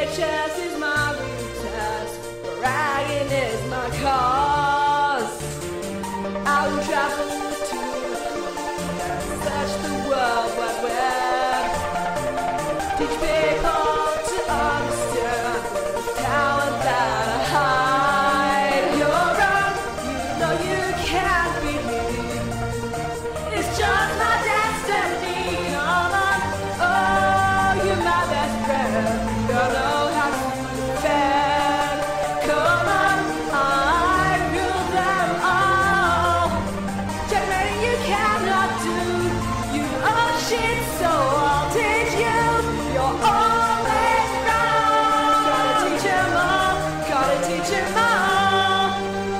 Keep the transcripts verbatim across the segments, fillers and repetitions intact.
chest is my weakness, bragging is my cause. I will travel to and search the world wide web. Teach people to understand the talent that I hide. You're wrong, you know you can't be me. It's just my destiny. Come on, oh, you're my best friend. Don't know how to defend. Come on, I rule them all. Checkmate you cannot do. You are shit, so I'll teach you. You're always wrong. Gotta teach 'em all. Gotta teach 'em all.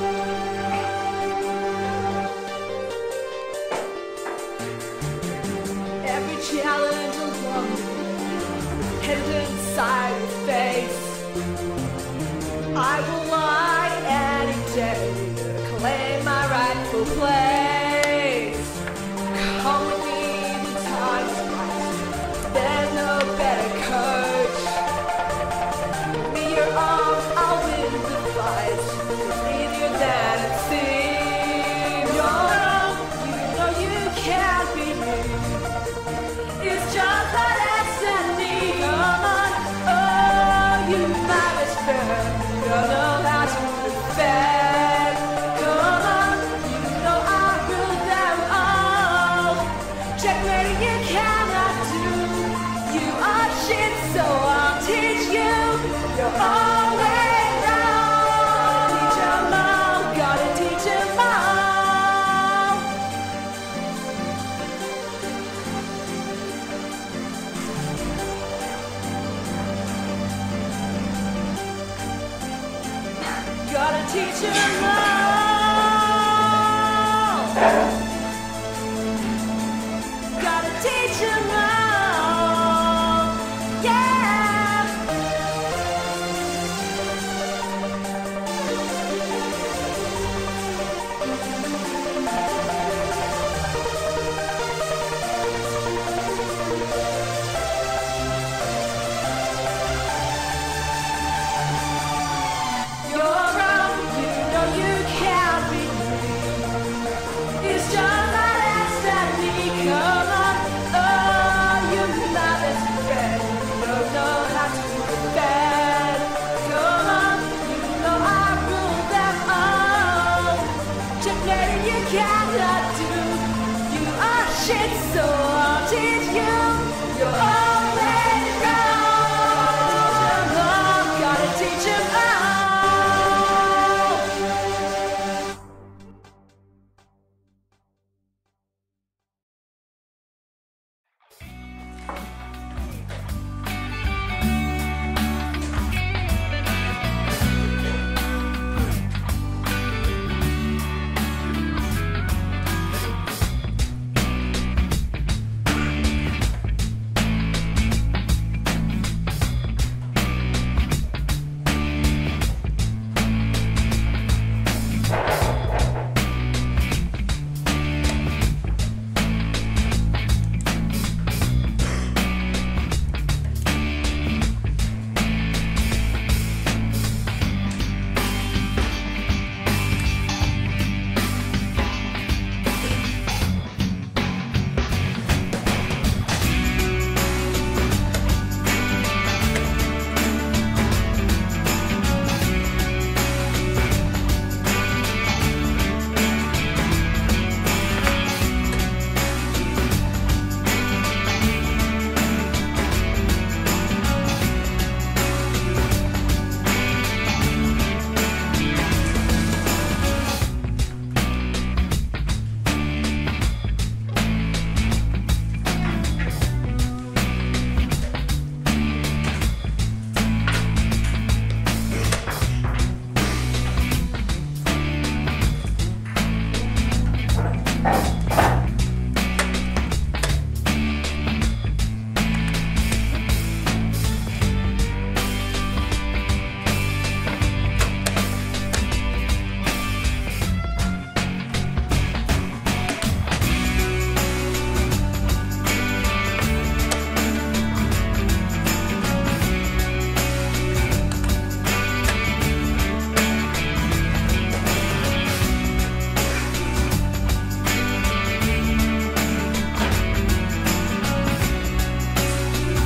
Every challenge along the way, headed inside your face. I will lie any day to claim my rightful place. Come with me, the time's right. There's no better coach. Give me your arms, I'll win the fight. It's easier than it seems. You're wrong, you know you can't be me. It's just my destiny. Come on, oh, you my best friend. Don't know how to defend. Come on, you know I rule them all. Checkmate you cannot do. You are shit, so I'll teach you. You're always wrong. Teach 'em all, gotta teach 'em all. Gotta teach 'em all. Gotta teach 'em all. Yeah. You're wrong, you know you can't be me. It's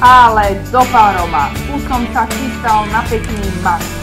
Ale do pároma, už som sa chystal na pekný mač.